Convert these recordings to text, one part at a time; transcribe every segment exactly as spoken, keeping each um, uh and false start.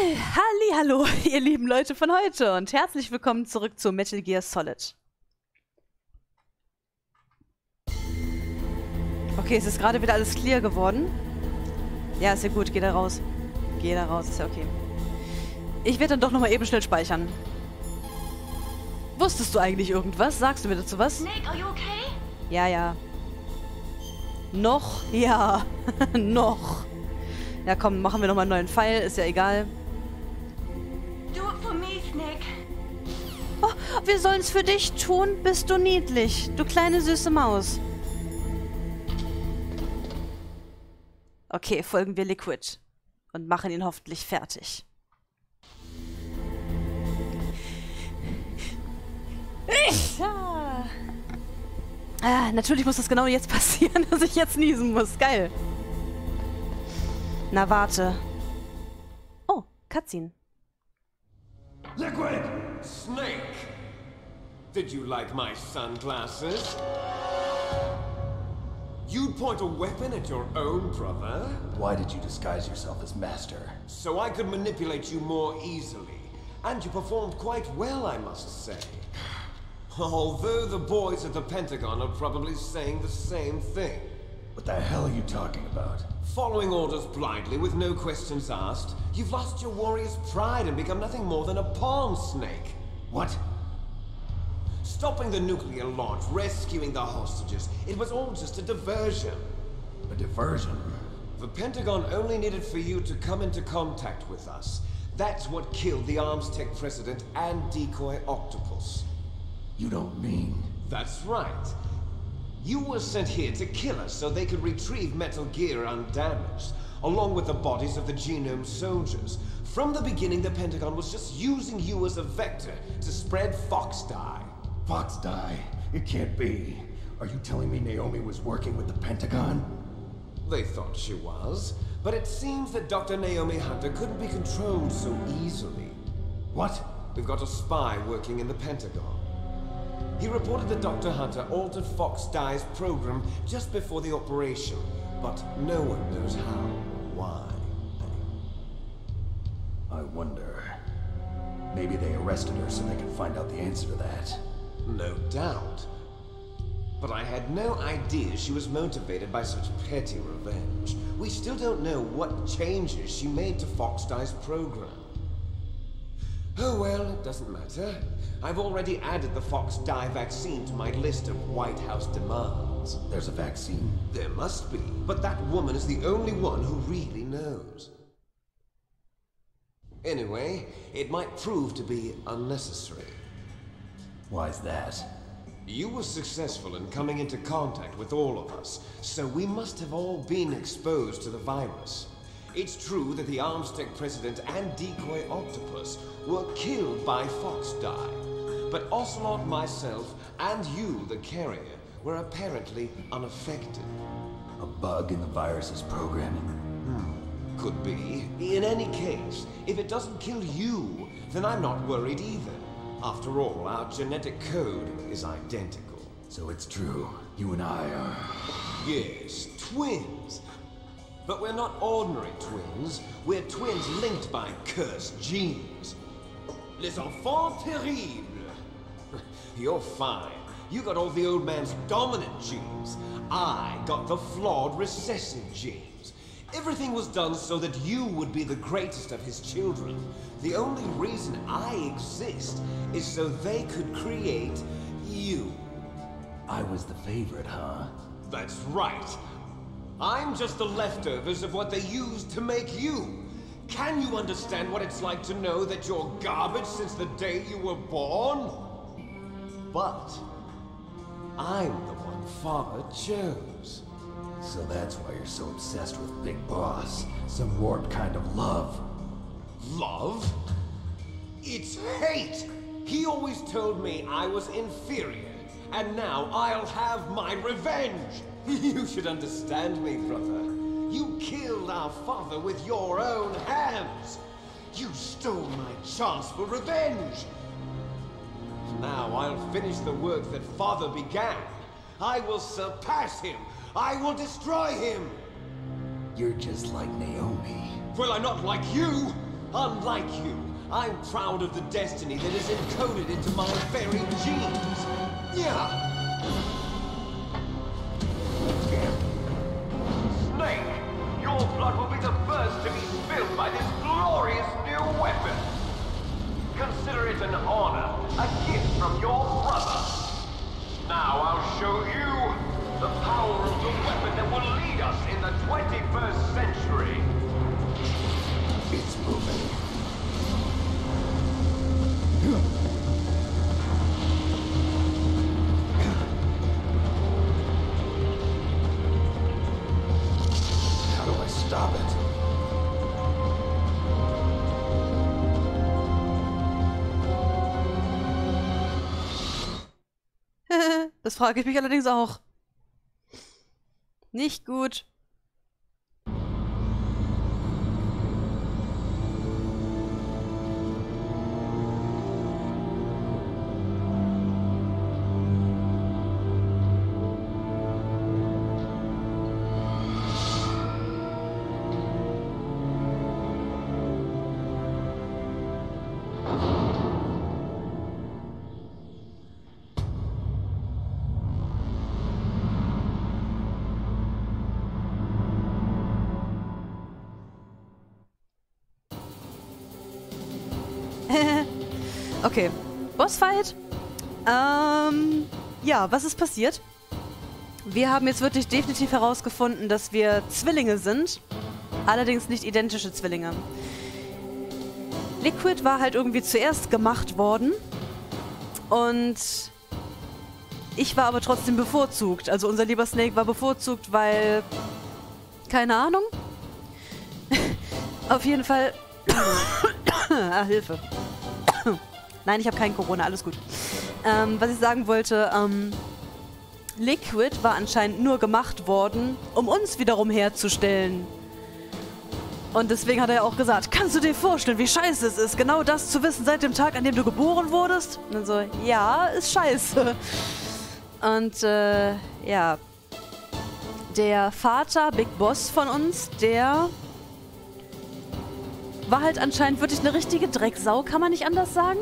Hallihallo, ihr lieben Leute von heute und herzlich willkommen zurück zu Metal Gear Solid. Okay, es ist gerade wieder alles clear geworden. Ja, ist ja gut, geh da raus. Geh da raus, ist ja okay. Ich werde dann doch nochmal eben schnell speichern. Wusstest du eigentlich irgendwas? Sagst du mir dazu was? Snake, are you okay? Ja, ja. Noch? Ja. Noch. Ja, komm, machen wir nochmal einen neuen Pfeil, ist ja egal. Do it for me, Snake. Oh, wir sollen es für dich tun? Bist du niedlich, du kleine süße Maus. Okay, folgen wir Liquid und machen ihn hoffentlich fertig. Ah, natürlich muss das genau jetzt passieren, dass ich jetzt niesen muss. Geil. Na, warte. Oh, Cutscene. Liquid! Snake! Did you like my sunglasses? You'd point a weapon at your own brother? Why did you disguise yourself as Master? So I could manipulate you more easily. And you performed quite well, I must say. Although the boys at the Pentagon are probably saying the same thing. What the hell are you talking about? Following orders blindly with no questions asked, you've lost your warrior's pride and become nothing more than a pawn, Snake. What? Stopping the nuclear launch, rescuing the hostages, it was all just a diversion. A diversion? The Pentagon only needed for you to come into contact with us. That's what killed the Armstech president and decoy Octopus. You don't mean... That's right. You were sent here to kill us so they could retrieve Metal Gear undamaged, along with the bodies of the Genome soldiers. From the beginning, the Pentagon was just using you as a vector to spread Fox Die. Fox Die? It can't be. Are you telling me Naomi was working with the Pentagon? They thought she was, but it seems that Doctor Naomi Hunter couldn't be controlled so easily. What? We've got a spy working in the Pentagon. He reported that Doctor Hunter altered Fox Die's program just before the operation, but no one knows how or why. I wonder... Maybe they arrested her so they could find out the answer to that. No doubt. But I had no idea she was motivated by such petty revenge. We still don't know what changes she made to Fox Die's program. Oh well, it doesn't matter. I've already added the Fox Die vaccine to my list of White House demands. There's a vaccine? There must be, but that woman is the only one who really knows. Anyway, it might prove to be unnecessary. Why's that? You were successful in coming into contact with all of us, so we must have all been exposed to the virus. It's true that the Armstech president and decoy Octopus were killed by Fox Die, but Ocelot, myself, and you, the carrier, were apparently unaffected. A bug in the virus's programming? Hmm. Could be. In any case, if it doesn't kill you, then I'm not worried either. After all, our genetic code is identical. So it's true. You and I are... Yes, twins. But we're not ordinary twins. We're twins linked by cursed genes. Les enfants terribles. You're fine. You got all the old man's dominant genes. I got the flawed recessive genes. Everything was done so that you would be the greatest of his children. The only reason I exist is so they could create you. I was the favorite, huh? That's right. I'm just the leftovers of what they used to make you. Can you understand what it's like to know that you're garbage since the day you were born? But I'm the one Father chose. So that's why you're so obsessed with Big Boss. Some warped kind of love. Love? It's hate! He always told me I was inferior, and now I'll have my revenge! You should understand me, brother. You killed our father with your own hands! You stole my chance for revenge! Now I'll finish the work that Father began. I will surpass him! I will destroy him! You're just like Naomi. Well, I'm not like you! Unlike you, I'm proud of the destiny that is encoded into my very genes. Yeah. Snake, your blood will be the first to be spilled by this glorious new weapon. Consider it an honor, a gift from your brother. Now I'll show you the power of the weapon that will lead us in the twenty-first century. It's moving. How do I stop it? Das frage ich mich allerdings auch. Nicht gut. Okay, Bossfight. Ähm, ja, was ist passiert? Wir haben jetzt wirklich definitiv herausgefunden, dass wir Zwillinge sind. Allerdings nicht identische Zwillinge. Liquid war halt irgendwie zuerst gemacht worden. Und ich war aber trotzdem bevorzugt. Also unser lieber Snake war bevorzugt, weil... Keine Ahnung. Auf jeden Fall... ah, Hilfe. Nein, ich habe kein Corona, alles gut. Ähm, was ich sagen wollte, ähm, Liquid war anscheinend nur gemacht worden, um uns wiederum herzustellen. Und deswegen hat er ja auch gesagt, kannst du dir vorstellen, wie scheiße es ist, genau das zu wissen seit dem Tag, an dem du geboren wurdest? Und dann so, ja, ist scheiße. Und, äh, ja. Der Vater, Big Boss von uns, der... war halt anscheinend wirklich eine richtige Drecksau, kann man nicht anders sagen.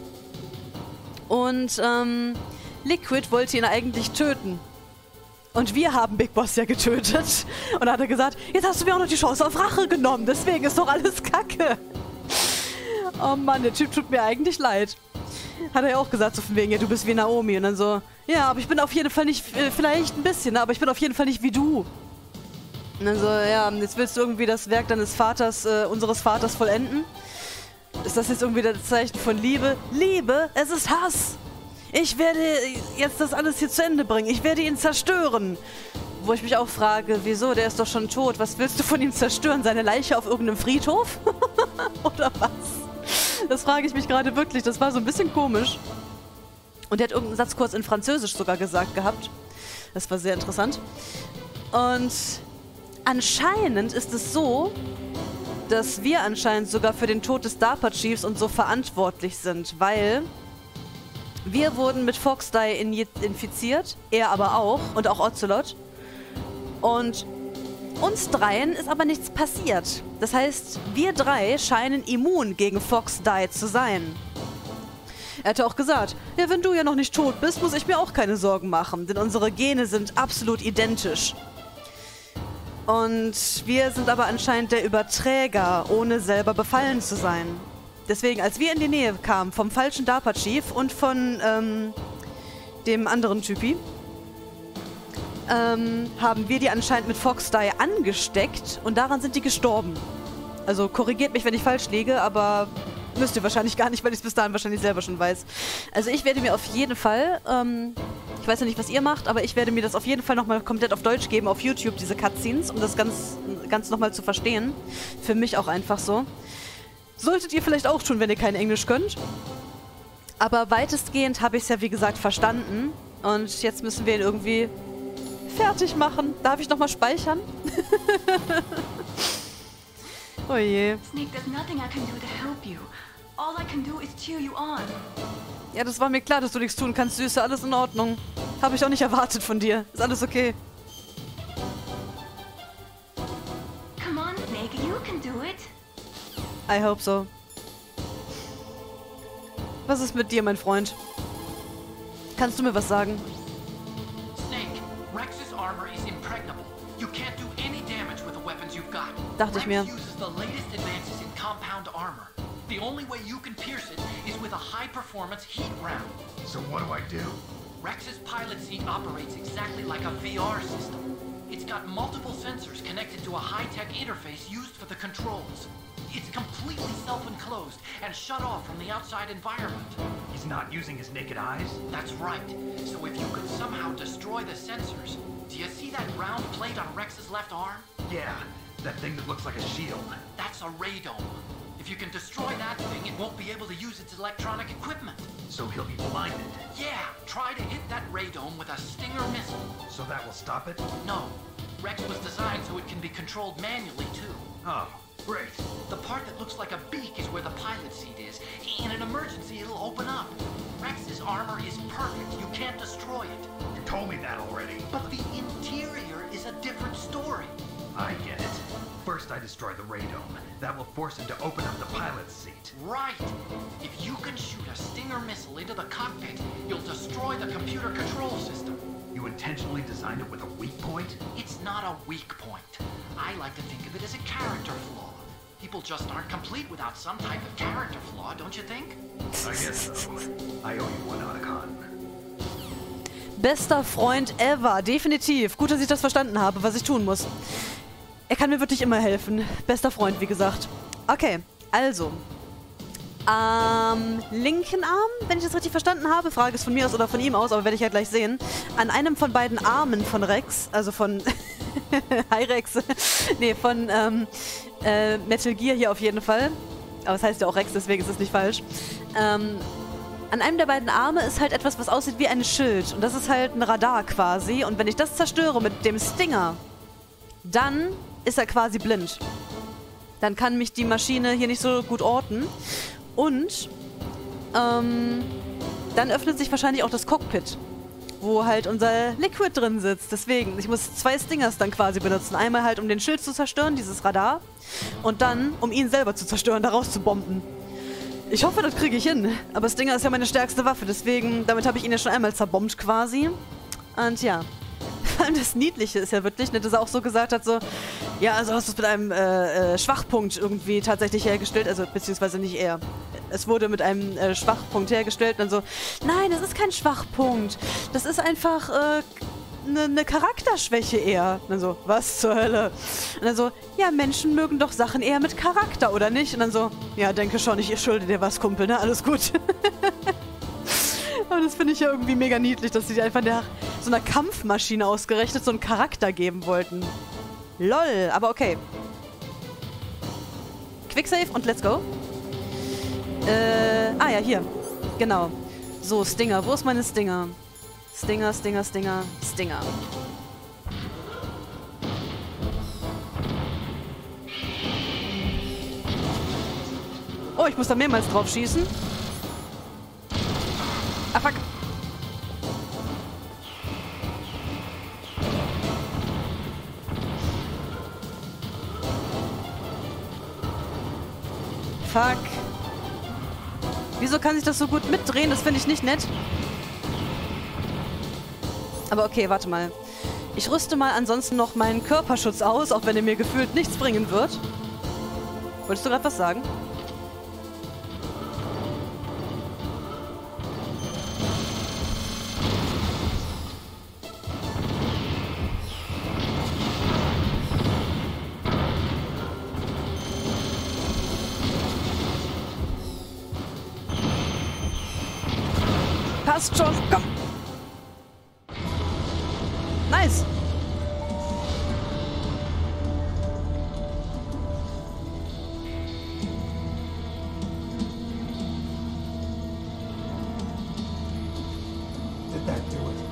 Und ähm, Liquid wollte ihn eigentlich töten. Und wir haben Big Boss ja getötet. Und da hat er gesagt, jetzt hast du mir auch noch die Chance auf Rache genommen, deswegen ist doch alles Kacke. Oh Mann, der Typ tut mir eigentlich leid. Hat er ja auch gesagt, so von wegen, ja, du bist wie Naomi. Und dann so, ja, aber ich bin auf jeden Fall nicht, äh, vielleicht ein bisschen, aber ich bin auf jeden Fall nicht wie du. Und dann so, ja, jetzt willst du irgendwie das Werk deines Vaters, äh, unseres Vaters vollenden? Ist das jetzt irgendwie das Zeichen von Liebe? Liebe, es ist Hass! Ich werde jetzt das alles hier zu Ende bringen. Ich werde ihn zerstören. Wo ich mich auch frage, wieso? Der ist doch schon tot. Was willst du von ihm zerstören? Seine Leiche auf irgendeinem Friedhof? Oder was? Das frage ich mich gerade wirklich. Das war so ein bisschen komisch. Und er hat irgendeinen Satz kurz in Französisch sogar gesagt gehabt. Das war sehr interessant. Und... anscheinend ist es so, dass wir anscheinend sogar für den Tod des DARPA Chiefs und so verantwortlich sind, weil wir wurden mit Fox Die infiziert, er aber auch und auch Ocelot. Und uns dreien ist aber nichts passiert. Das heißt, wir drei scheinen immun gegen Fox Die zu sein. Er hatte auch gesagt, ja, wenn du ja noch nicht tot bist, muss ich mir auch keine Sorgen machen, denn unsere Gene sind absolut identisch. Und wir sind aber anscheinend der Überträger, ohne selber befallen zu sein. Deswegen, als wir in die Nähe kamen vom falschen DARPA Chief und von ähm, dem anderen Typi, ähm, haben wir die anscheinend mit Fox Die angesteckt und daran sind die gestorben. Also korrigiert mich, wenn ich falsch liege, aber müsst ihr wahrscheinlich gar nicht, weil ich es bis dahin wahrscheinlich selber schon weiß. Also ich werde mir auf jeden Fall... Ähm, ich weiß ja nicht, was ihr macht, aber ich werde mir das auf jeden Fall nochmal komplett auf Deutsch geben, auf YouTube, diese Cutscenes, um das ganz, ganz nochmal zu verstehen. Für mich auch einfach so. Solltet ihr vielleicht auch tun, wenn ihr kein Englisch könnt. Aber weitestgehend habe ich es ja, wie gesagt, verstanden. Und jetzt müssen wir ihn irgendwie fertig machen. Darf ich nochmal speichern? Oh je. Snake, there's nothing I can do to help you. All I can do is cheer you on. Ja, das war mir klar, dass du nichts tun kannst, Süße. Alles in Ordnung. Habe ich auch nicht erwartet von dir. Ist alles okay. Come on, Snake, you can do it. I hope so. Was ist mit dir, mein Freund? Kannst du mir was sagen? Snake, Rex's armor is impregnable. You can't do any damage with the weapons you've got. Dachte ich mir. Rex uses the latest advances in compound armor. The only way you can pierce it is with a high-performance heat round. So what do I do? Rex's pilot seat operates exactly like a V R system. It's got multiple sensors connected to a high-tech interface used for the controls. It's completely self-enclosed and shut off from the outside environment. He's not using his naked eyes? That's right. So if you could somehow destroy the sensors... Do you see that round plate on Rex's left arm? Yeah, that thing that looks like a shield. That's a radome. If you can destroy that thing, it won't be able to use its electronic equipment. So he'll be blinded. Yeah, try to hit that radome with a Stinger missile. So that will stop it? No. Rex was designed so it can be controlled manually, too. Oh, great. The part that looks like a beak is where the pilot seat is. In an emergency, it'll open up. Rex's armor is perfect. You can't destroy it. You told me that already. But the interior is a different story. I get it. First I destroy the radome. That will force him to open up the pilot's seat. Right. If you can shoot a Stinger missile into the cockpit, you'll destroy the computer control system. You intentionally designed it with a weak point? It's not a weak point. I like to think of it as a character flaw. People just aren't complete without some type of character flaw, don't you think? I guess so. I owe you one, Otacon. Bester Freund ever. Definitiv. Gut, dass ich das verstanden habe, was ich tun muss. Er kann mir wirklich immer helfen. Bester Freund, wie gesagt. Okay, also. Am linken Arm, wenn ich das richtig verstanden habe, Frage ist von mir aus oder von ihm aus, aber werde ich ja gleich sehen. An einem von beiden Armen von Rex, also von Hi Rex, nee, von ähm, äh, Metal Gear hier auf jeden Fall. Aber es heißt ja auch Rex, deswegen ist es nicht falsch. Ähm, an einem der beiden Arme ist halt etwas, was aussieht wie ein Schild. Und das ist halt ein Radar quasi. Und wenn ich das zerstöre mit dem Stinger, dann ist er quasi blind. Dann kann mich die Maschine hier nicht so gut orten. Und ähm, dann öffnet sich wahrscheinlich auch das Cockpit, wo halt unser Liquid drin sitzt. Deswegen, ich muss zwei Stingers dann quasi benutzen. Einmal halt, um den Schild zu zerstören, dieses Radar. Und dann, um ihn selber zu zerstören, da raus zu bomben. Ich hoffe, das kriege ich hin. Aber Stinger ist ja meine stärkste Waffe. Deswegen, damit habe ich ihn ja schon einmal zerbombt quasi. Und ja. Vor allem das Niedliche ist ja wirklich, ne, dass er auch so gesagt hat, so, ja, also hast du es mit einem äh, äh, Schwachpunkt irgendwie tatsächlich hergestellt, also beziehungsweise nicht er. Es wurde mit einem äh, Schwachpunkt hergestellt und dann so, nein, das ist kein Schwachpunkt, das ist einfach eine äh, ne, ne Charakterschwäche eher. Und dann so, was zur Hölle? Und dann so, ja, Menschen mögen doch Sachen eher mit Charakter, oder nicht? Und dann so, ja, denke schon, ich schulde dir was, Kumpel, ne, alles gut. Aber das finde ich ja irgendwie mega niedlich, dass sie dir einfach der, so einer Kampfmaschine ausgerechnet so einen Charakter geben wollten. Lol, aber okay. Quicksave und let's go. Äh, ah ja, hier. Genau. So, Stinger. Wo ist meine Stinger? Stinger, Stinger, Stinger, Stinger. Oh, ich muss da mehrmals drauf schießen. Ah, fuck. Fuck. Wieso kann sich das so gut mitdrehen? Das finde ich nicht nett. Aber okay, warte mal. Ich rüste mal ansonsten noch meinen Körperschutz aus, auch wenn er mir gefühlt nichts bringen wird. Wolltest du gerade was sagen? Passt schon, komm. Nice. Did that do it?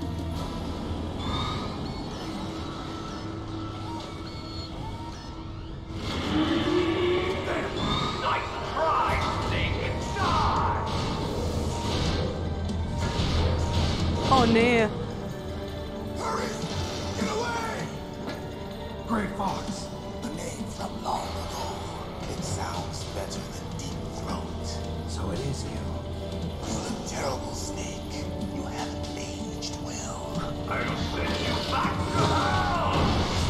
Oh nee. Hurry! Get away! Gray Fox. A name from long ago. It sounds better than Deep Throat. So it is you. You look terrible, Snake. You haven't aged well. I'll send you back to hell!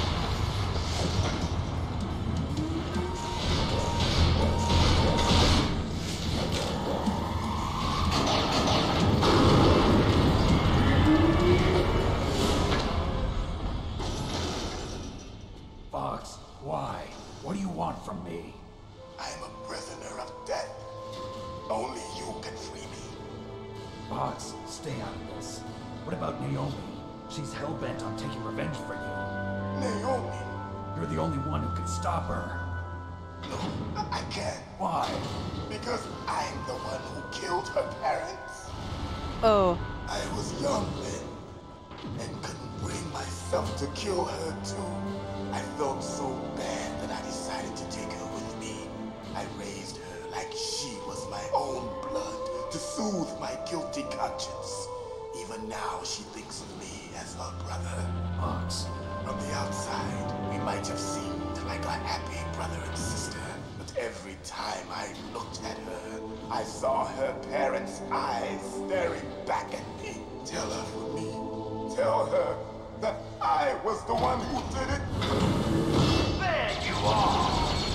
Fox, why? What do you want from me? I'm a prisoner of death. Only you can free me. Fox, stay out of this. What about Naomi? She's hell-bent on taking revenge for you. Naomi? You're the only one who can stop her. No, I I can't. Why? Because I'm the one who killed her parents. Oh. I was young then, and couldn't bring myself to kill her too. I felt so bad that I decided to take her with me. I raised her like she was my own blood to soothe my guilty conscience. Even now, she thinks of me as her brother. Fox. From the outside, we might have seemed like a happy brother and sister. But every time I looked at her, I saw her parents' eyes staring back at me. Tell her for me. Tell her that I was the one who did it. There you are!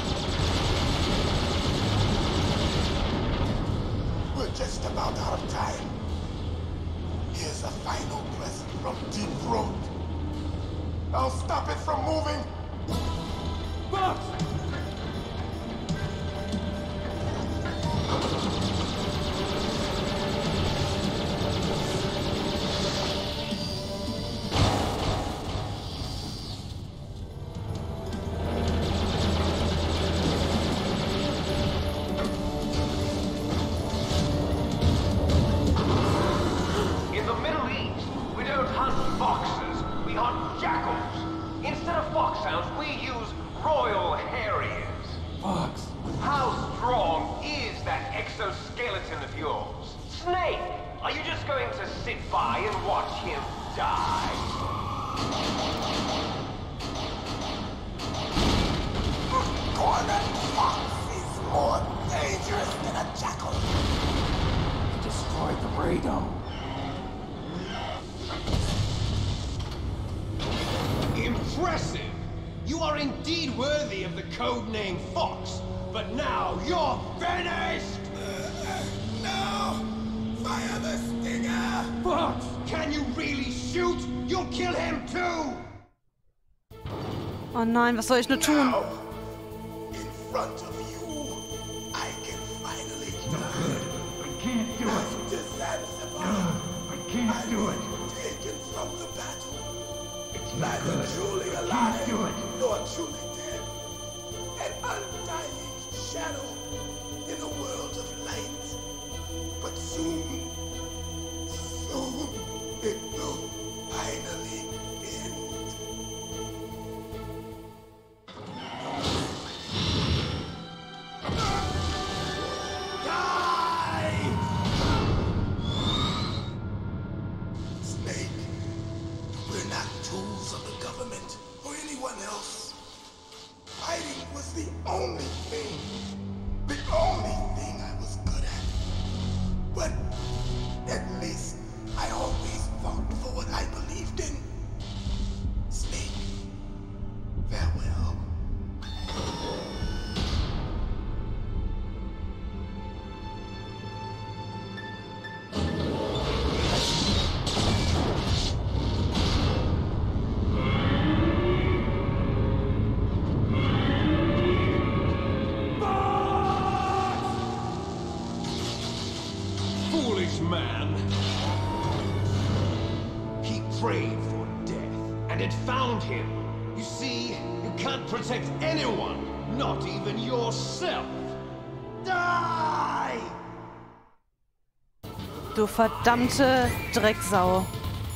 We're just about out of time. Here's a final present from Deep Throat. I'll stop it from moving. Fox! In the Middle East, we don't hunt foxes, we hunt jackals. Instead of foxhounds, we use Royal Harriers. Fox! How strong is that exoskeleton of yours? Snake, are you just going to sit by and watch him die? Cornered fox is more dangerous than a jackal. You destroyed the radome. Impressive! You are indeed worthy of the codename Fox, but now you're finished! No! Fire the stinger! Fox! Can you really shoot? You'll kill him too! Oh nein, was soll ich nur tun? Now, in front of you, I can finally die. I can't do it! To Zanzibar, I can't do it! taken from the battle. It's not Neither good. truly I alive, can't do it! nor truly dead. An undying shadow in a world of light. But soon, soon, it will finally end. Die! Snake, we're not tools of the government or anyone else. Fighting was the only thing, the only thing I was good at. But at least I always fought for what I believed in. Snake, farewell. Foolish man! He prayed for death, and it found him. You see, you can't protect anyone, not even yourself. Die! Du verdammte Drecksau.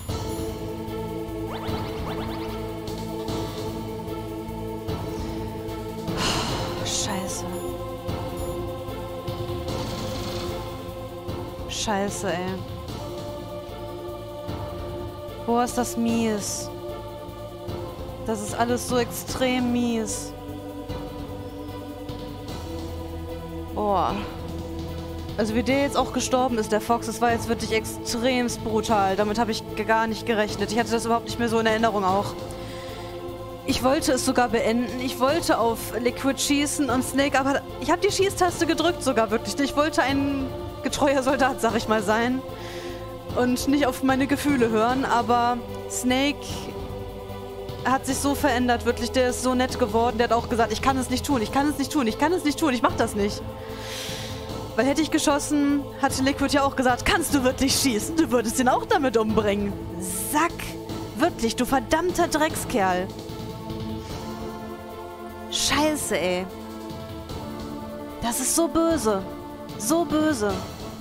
Scheiße. Scheiße, ey. Boah, ist das mies. Das ist alles so extrem mies. Oh. Also wie der jetzt auch gestorben ist, der Fox, das war jetzt wirklich extremst brutal. Damit habe ich gar nicht gerechnet. Ich hatte das überhaupt nicht mehr so in Erinnerung auch. Ich wollte es sogar beenden. Ich wollte auf Liquid schießen und Snake, aber ich habe die Schießtaste gedrückt sogar wirklich. Ich wollte ein getreuer Soldat, sag ich mal, sein. Und nicht auf meine Gefühle hören, aber Snake hat sich so verändert, wirklich. Der ist so nett geworden. Der hat auch gesagt, ich kann es nicht tun, ich kann es nicht tun, ich kann es nicht tun, ich mach das nicht. Weil hätte ich geschossen, hatte Liquid ja auch gesagt, kannst du wirklich schießen? Du würdest ihn auch damit umbringen. Sack. Wirklich, du verdammter Dreckskerl. Scheiße, ey. Das ist so böse. So böse.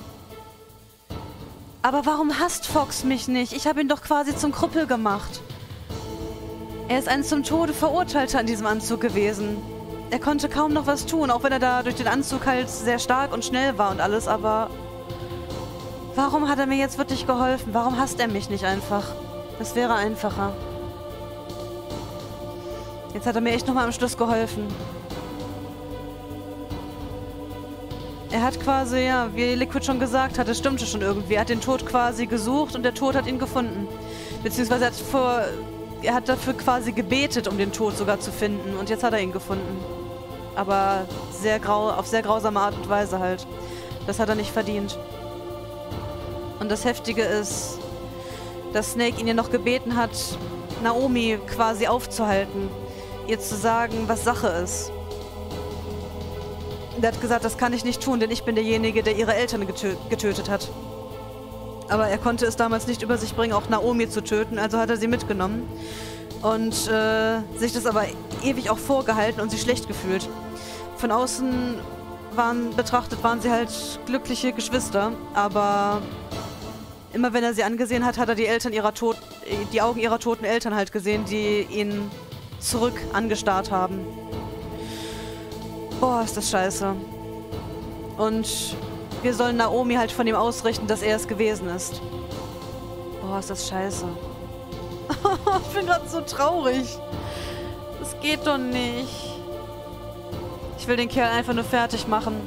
Aber warum hasst Fox mich nicht? Ich habe ihn doch quasi zum Krüppel gemacht. Er ist ein zum Tode Verurteilter in diesem Anzug gewesen. Er konnte kaum noch was tun, auch wenn er da durch den Anzug halt sehr stark und schnell war und alles, aber... Warum hat er mir jetzt wirklich geholfen? Warum hasst er mich nicht einfach? Das wäre einfacher. Jetzt hat er mir echt nochmal am Schluss geholfen. Er hat quasi, ja, wie Liquid schon gesagt hat, das stimmte schon irgendwie. Er hat den Tod quasi gesucht und der Tod hat ihn gefunden. Beziehungsweise er hat, vor, er hat dafür quasi gebetet, um den Tod sogar zu finden. Und jetzt hat er ihn gefunden. Aber sehr grau, auf sehr grausame Art und Weise halt. Das hat er nicht verdient. Und das Heftige ist, dass Snake ihn ja noch gebeten hat, Naomi quasi aufzuhalten. Ihr zu sagen, was Sache ist. Der hat gesagt, das kann ich nicht tun, denn ich bin derjenige, der ihre Eltern getö getötet hat. Aber er konnte es damals nicht über sich bringen, auch Naomi zu töten, also hat er sie mitgenommen. Und äh, sich das aber ewig auch vorgehalten und sie schlecht gefühlt. Von außen waren, betrachtet waren sie halt glückliche Geschwister, aber immer wenn er sie angesehen hat, hat er die Eltern ihrer Tod die Augen ihrer toten Eltern halt gesehen, die ihn zurück angestarrt haben. Boah, ist das scheiße. Und wir sollen Naomi halt von ihm ausrichten, dass er es gewesen ist. Boah, ist das scheiße. Ich bin gerade so traurig. Das geht doch nicht. Ich will den Kerl einfach nur fertig machen.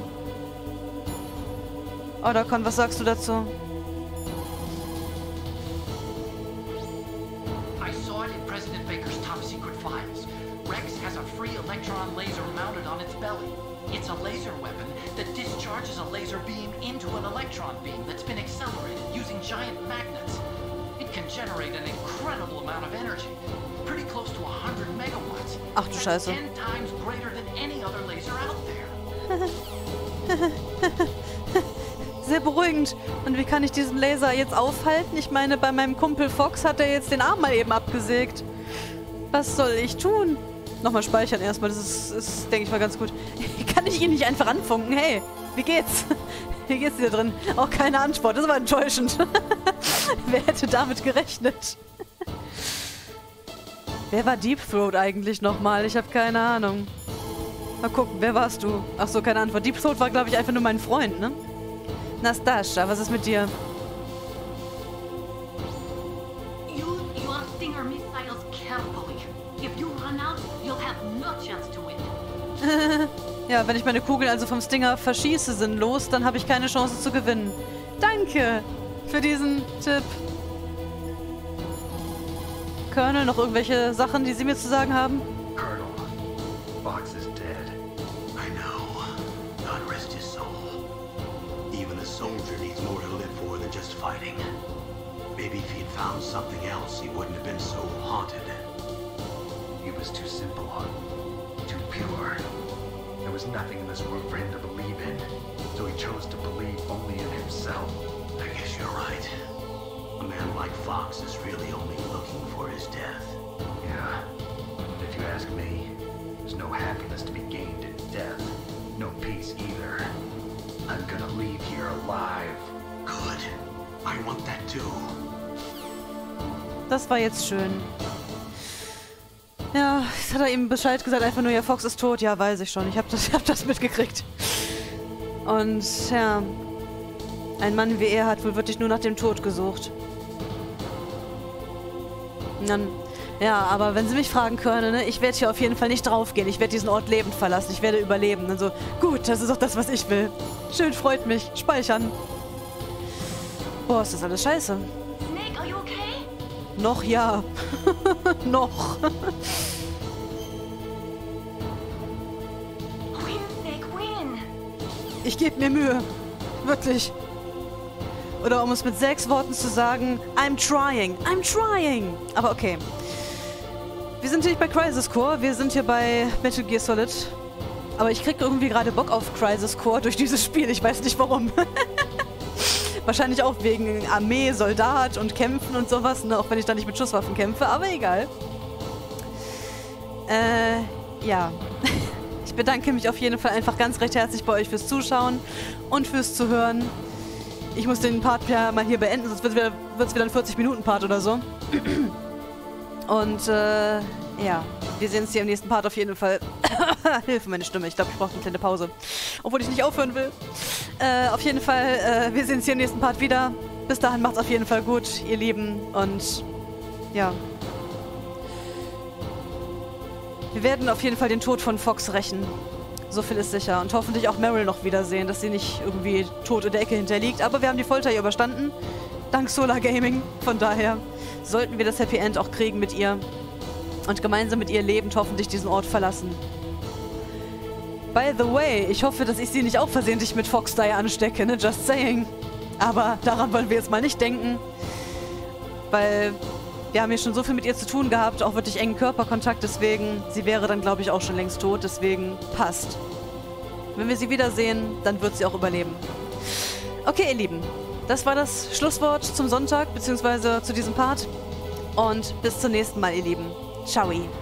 Oh, Dakon, was sagst du dazu? I saw it in President Baker's top secret files. Rex has a free electron laser mounted on its belly. It's a laser weapon that discharges a laser beam into an electron beam that's been accelerated using giant magnets. It can generate an incredible amount of energy, pretty close to one hundred megawatts. Ach du Scheiße. ten times greater than any other laser out there. Sehr beruhigend. Und wie kann ich diesen Laser jetzt aufhalten? Ich meine, bei meinem Kumpel Fox hat er jetzt den Arm mal eben abgesägt. Was soll ich tun? Nochmal speichern erstmal, das ist, ist denke ich mal, ganz gut. Kann ich ihn nicht einfach anfunken? Hey, wie geht's? Wie geht's dir drin? Auch keine Antwort, das war enttäuschend. Wer hätte damit gerechnet? Wer war Deep Throat eigentlich nochmal? Ich habe keine Ahnung. Mal gucken, wer warst du? Ach so, keine Antwort. Deep Throat war, glaube ich, einfach nur mein Freund, ne? Nastascha, was ist mit dir? Use your Stinger missiles carefully. If you run out, you'll have no chance to win. Ja, wenn ich meine Kugeln also vom Stinger verschieße sinnlos, dann habe ich keine Chance zu gewinnen. Danke für diesen Tipp. Colonel, noch irgendwelche Sachen, die Sie mir zu sagen haben? Colonel, Fox is dead. I know. God rest his soul. Even a soldier needs more to live for than just fighting. Maybe if he'd found something else, he wouldn't have been so haunted. He was too simple, too pure. There was nothing in this world for him to believe in, so he chose to believe only in himself. I guess you're right. A man like Fox is really only looking for his death. Yeah, but if you ask me, there's no happiness to be gained in death. No peace either. I'm gonna leave here alive. Good. I want that too. Das war jetzt schön. Ja, jetzt hat er ihm Bescheid gesagt, einfach nur, ja, Fox ist tot. Ja, weiß ich schon. Ich habe das, ich hab das mitgekriegt. Und, ja, ein Mann wie er hat wohl wirklich nur nach dem Tod gesucht. Und dann, Ja, aber wenn Sie mich fragen können, ne, ich werde hier auf jeden Fall nicht draufgehen. Ich werde diesen Ort lebend verlassen. Ich werde überleben. Und so, gut, das ist auch das, was ich will. Schön, freut mich. Speichern. Boah, ist das alles scheiße. Snake, are you okay? Noch ja. Noch. Win, Snake, win. Ich gebe mir Mühe. Wirklich. Oder um es mit sechs Worten zu sagen, I'm trying. I'm trying. Aber okay. Wir sind hier nicht bei Crisis Core, wir sind hier bei Metal Gear Solid. Aber ich krieg irgendwie gerade Bock auf Crisis Core durch dieses Spiel, ich weiß nicht warum. Wahrscheinlich auch wegen Armee, Soldat und Kämpfen und sowas, ne? Auch wenn ich da nicht mit Schusswaffen kämpfe, aber egal. Äh, ja. Ich bedanke mich auf jeden Fall einfach ganz recht herzlich bei euch fürs Zuschauen und fürs Zuhören. Ich muss den Part ja mal hier beenden, sonst wird es wieder, wird's wieder ein vierzig-Minuten-Part oder so. Und, äh, ja. Wir sehen uns hier im nächsten Part auf jeden Fall. Hilfe, meine Stimme. Ich glaube, ich brauche eine kleine Pause. Obwohl ich nicht aufhören will. Äh, auf jeden Fall, äh, wir sehen uns hier im nächsten Part wieder. Bis dahin macht's auf jeden Fall gut, ihr Lieben. Und, ja. Wir werden auf jeden Fall den Tod von Fox rächen. So viel ist sicher. Und hoffentlich auch Meryl noch wiedersehen, dass sie nicht irgendwie tot in der Ecke hinterliegt. Aber wir haben die Folter hier überstanden. Dank Solar Gaming. Von daher sollten wir das Happy End auch kriegen mit ihr. Und gemeinsam mit ihr lebend hoffentlich diesen Ort verlassen. By the way, ich hoffe, dass ich sie nicht auch versehentlich mit Fox Dye anstecke, ne? Just saying. Aber daran wollen wir jetzt mal nicht denken. Weil wir haben hier schon so viel mit ihr zu tun gehabt, auch wirklich engen Körperkontakt, deswegen, sie wäre dann, glaube ich, auch schon längst tot, deswegen passt. Wenn wir sie wiedersehen, dann wird sie auch überleben. Okay, ihr Lieben, das war das Schlusswort zum Sonntag, beziehungsweise zu diesem Part. Und bis zum nächsten Mal, ihr Lieben. Ciao.